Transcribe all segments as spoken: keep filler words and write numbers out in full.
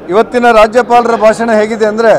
ಇವತ್ತಿನ ರಾಜ್ಯಪಾಲರ ಭಾಷಣ ಹೇಗಿದೆ ಅಂದರೆ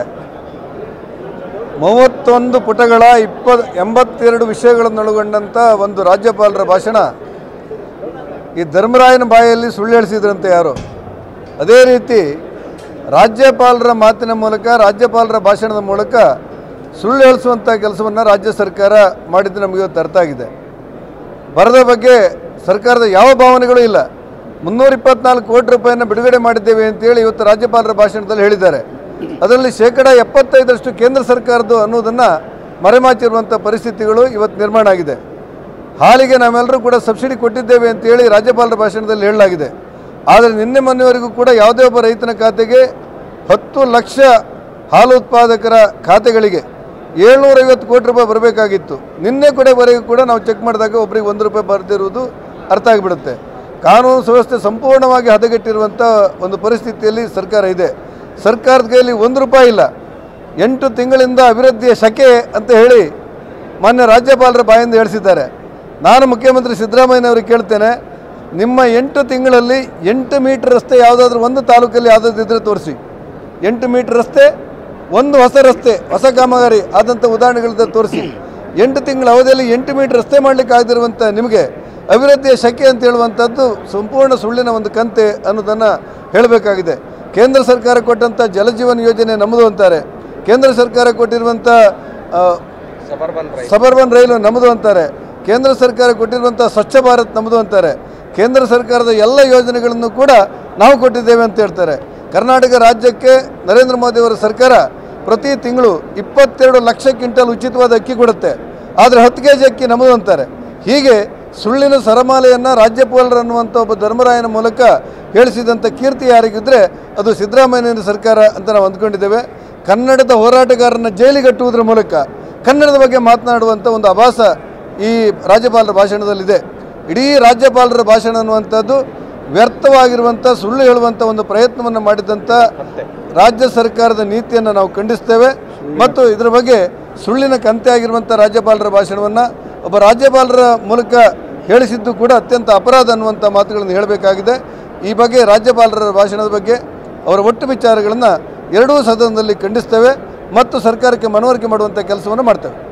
ಮೂವತ್ತೊಂದು ಪುಟಗಳ ಇಪ್ಪತ್ತು ಎಂಬತ್ತೆರಡು ವಿಷಯಗಳನ್ನೊಳಗೊಂಡಂಥ ಒಂದು ರಾಜ್ಯಪಾಲರ ಭಾಷಣ. ಈ ಧರ್ಮರಾಯನ ಬಾಯಲ್ಲಿ ಸುಳ್ಳು ಹೇಳಿಸಿದ್ರಂತೆ ಯಾರು. ಅದೇ ರೀತಿ ರಾಜ್ಯಪಾಲರ ಮಾತಿನ ಮೂಲಕ, ರಾಜ್ಯಪಾಲರ ಭಾಷಣದ ಮೂಲಕ ಸುಳ್ಳು ಹೇಳಿಸುವಂಥ ಕೆಲಸವನ್ನು ರಾಜ್ಯ ಸರ್ಕಾರ ಮಾಡಿದ್ದು ನಮಗೆ ಇವತ್ತು ಅರ್ಥ ಆಗಿದೆ. ಬರದ ಬಗ್ಗೆ ಸರ್ಕಾರದ ಯಾವ ಭಾವನೆಗಳೂ ಇಲ್ಲ. ಮುನ್ನೂರ ಇಪ್ಪತ್ನಾಲ್ಕು ಕೋಟಿ ರೂಪಾಯಿಯನ್ನು ಬಿಡುಗಡೆ ಮಾಡಿದ್ದೇವೆ ಅಂತೇಳಿ ಇವತ್ತು ರಾಜ್ಯಪಾಲರ ಭಾಷಣದಲ್ಲಿ ಹೇಳಿದ್ದಾರೆ. ಅದರಲ್ಲಿ ಶೇಕಡ ಎಪ್ಪತ್ತೈದರಷ್ಟು ಕೇಂದ್ರ ಸರ್ಕಾರದ್ದು ಅನ್ನೋದನ್ನು ಮರೆಮಾಚಿರುವಂಥ ಪರಿಸ್ಥಿತಿಗಳು ಇವತ್ತು ನಿರ್ಮಾಣ ಆಗಿದೆ. ಹಾಲಿಗೆ ನಾವೆಲ್ಲರೂ ಕೂಡ ಸಬ್ಸಿಡಿ ಕೊಟ್ಟಿದ್ದೇವೆ ಅಂತೇಳಿ ರಾಜ್ಯಪಾಲರ ಭಾಷಣದಲ್ಲಿ ಹೇಳಲಾಗಿದೆ. ಆದರೆ ನಿನ್ನೆ ಮೊನ್ನೆವರೆಗೂ ಕೂಡ ಯಾವುದೇ ಒಬ್ಬ ರೈತನ ಖಾತೆಗೆ ಹತ್ತು ಲಕ್ಷ ಹಾಲು ಉತ್ಪಾದಕರ ಖಾತೆಗಳಿಗೆ ಏಳ್ನೂರೈವತ್ತು ಕೋಟಿ ರೂಪಾಯಿ ಬರಬೇಕಾಗಿತ್ತು. ನಿನ್ನೆ ಕಡೆವರೆಗೂ ಕೂಡ ನಾವು ಚೆಕ್ ಮಾಡಿದಾಗ ಒಬ್ಬರಿಗೆ ಒಂದು ರೂಪಾಯಿ ಬರ್ತಿರುವುದು ಅರ್ಥ ಆಗಿಬಿಡುತ್ತೆ. ಕಾನೂನು ಸುವ್ಯವಸ್ಥೆ ಸಂಪೂರ್ಣವಾಗಿ ಹದಗೆಟ್ಟಿರುವಂಥ ಒಂದು ಪರಿಸ್ಥಿತಿಯಲ್ಲಿ ಸರ್ಕಾರ ಇದೆ. ಸರ್ಕಾರದ ಕೈಯಲ್ಲಿ ಒಂದು ರೂಪಾಯಿ ಇಲ್ಲ. ಎಂಟು ತಿಂಗಳಿಂದ ಅಭಿವೃದ್ಧಿಯ ಶಕೆ ಅಂತ ಹೇಳಿ ಮಾನ್ಯ ರಾಜ್ಯಪಾಲರ ಬಾಯಿಂದ ಹೇಳಿಸಿದ್ದಾರೆ. ನಾನು ಮುಖ್ಯಮಂತ್ರಿ ಸಿದ್ದರಾಮಯ್ಯನವರಿಗೆ ಕೇಳ್ತೇನೆ, ನಿಮ್ಮ ಎಂಟು ತಿಂಗಳಲ್ಲಿ ಎಂಟು ಮೀಟರ್ ರಸ್ತೆ ಯಾವುದಾದ್ರೂ ಒಂದು ತಾಲೂಕಲ್ಲಿ ಯಾವುದಾದ್ರು ಇದ್ದರೆ ತೋರಿಸಿ. ಎಂಟು ಮೀಟರ್ ರಸ್ತೆ, ಒಂದು ಹೊಸ ರಸ್ತೆ, ಹೊಸ ಕಾಮಗಾರಿ ಆದಂಥ ಉದಾಹರಣೆಗಳಿಂದ ತೋರಿಸಿ. ಎಂಟು ತಿಂಗಳ ಅವಧಿಯಲ್ಲಿ ಎಂಟು ಮೀಟರ್ ರಸ್ತೆ ಮಾಡಲಿಕ್ಕೆ ಆಗದಿರುವಂಥ ನಿಮಗೆ ಅಭಿವೃದ್ಧಿಯ ಶಕೆ ಅಂತ ಹೇಳುವಂಥದ್ದು ಸಂಪೂರ್ಣ ಸುಳ್ಳಿನ ಒಂದು ಕಂತೆ ಅನ್ನೋದನ್ನು ಹೇಳಬೇಕಾಗಿದೆ. ಕೇಂದ್ರ ಸರ್ಕಾರ ಕೊಟ್ಟಂಥ ಜಲಜೀವನ ಯೋಜನೆ ನಮ್ಮದು ಅಂತಾರೆ. ಕೇಂದ್ರ ಸರ್ಕಾರ ಕೊಟ್ಟಿರುವಂಥ ಸಬರ್ಬನ್ ರೈಲು ನಮ್ಮದು ಅಂತಾರೆ. ಕೇಂದ್ರ ಸರ್ಕಾರ ಕೊಟ್ಟಿರುವಂಥ ಸ್ವಚ್ಛ ಭಾರತ್ ನಮ್ಮದು ಅಂತಾರೆ. ಕೇಂದ್ರ ಸರ್ಕಾರದ ಎಲ್ಲ ಯೋಜನೆಗಳನ್ನು ಕೂಡ ನಾವು ಕೊಟ್ಟಿದ್ದೇವೆ ಅಂತ ಹೇಳ್ತಾರೆ. ಕರ್ನಾಟಕ ರಾಜ್ಯಕ್ಕೆ ನರೇಂದ್ರ ಮೋದಿಯವರ ಸರ್ಕಾರ ಪ್ರತಿ ತಿಂಗಳು ಇಪ್ಪತ್ತೆರಡು ಲಕ್ಷ ಕ್ವಿಂಟಲ್ ಉಚಿತವಾದ ಅಕ್ಕಿ ಕೊಡುತ್ತೆ. ಆದರೆ ಹತ್ತು ಕೆ ಜಿ ಅಕ್ಕಿ ನಮ್ಮದು ಅಂತಾರೆ. ಹೀಗೆ ಸುಳ್ಳಿನ ಸರಮಾಲೆಯನ್ನು ರಾಜ್ಯಪಾಲರು ಅನ್ನುವಂಥ ಒಬ್ಬ ಧರ್ಮರಾಯನ ಮೂಲಕ ಹೇಳಿಸಿದಂಥ ಕೀರ್ತಿ ಯಾರಿಗಿದ್ರೆ ಅದು ಸಿದ್ದರಾಮಯ್ಯನ ಸರ್ಕಾರ ಅಂತ ನಾವು ಅಂದ್ಕೊಂಡಿದ್ದೇವೆ. ಕನ್ನಡದ ಹೋರಾಟಗಾರನ ಜೈಲಿಗಟ್ಟುವುದರ ಮೂಲಕ ಕನ್ನಡದ ಬಗ್ಗೆ ಮಾತನಾಡುವಂಥ ಒಂದು ಆಭಾಸ ಈ ರಾಜ್ಯಪಾಲರ ಭಾಷಣದಲ್ಲಿದೆ. ಇಡೀ ರಾಜ್ಯಪಾಲರ ಭಾಷಣ ಅನ್ನುವಂಥದ್ದು ವ್ಯರ್ಥವಾಗಿರುವಂಥ ಸುಳ್ಳು ಹೇಳುವಂಥ ಒಂದು ಪ್ರಯತ್ನವನ್ನು ಮಾಡಿದಂಥ ರಾಜ್ಯ ಸರ್ಕಾರದ ನೀತಿಯನ್ನು ನಾವು ಖಂಡಿಸ್ತೇವೆ. ಮತ್ತು ಇದರ ಬಗ್ಗೆ ಸುಳ್ಳಿನ ಕಂತೆ ಆಗಿರುವಂಥ ರಾಜ್ಯಪಾಲರ ಭಾಷಣವನ್ನು ಒಬ್ಬ ರಾಜ್ಯಪಾಲರ ಮೂಲಕ ಹೇಳಿಸಿದ್ದು ಕೂಡ ಅತ್ಯಂತ ಅಪರಾಧ ಅನ್ನುವಂಥ ಮಾತುಗಳನ್ನು ಹೇಳಬೇಕಾಗಿದೆ. ಈ ಬಗ್ಗೆ ರಾಜ್ಯಪಾಲರ ಭಾಷಣದ ಬಗ್ಗೆ ಅವರ ಒಟ್ಟು ವಿಚಾರಗಳನ್ನು ಎರಡೂ ಸದನದಲ್ಲಿ ಖಂಡಿಸ್ತೇವೆ ಮತ್ತು ಸರ್ಕಾರಕ್ಕೆ ಮನವರಿಕೆ ಮಾಡುವಂಥ ಕೆಲಸವನ್ನು ಮಾಡ್ತೇವೆ.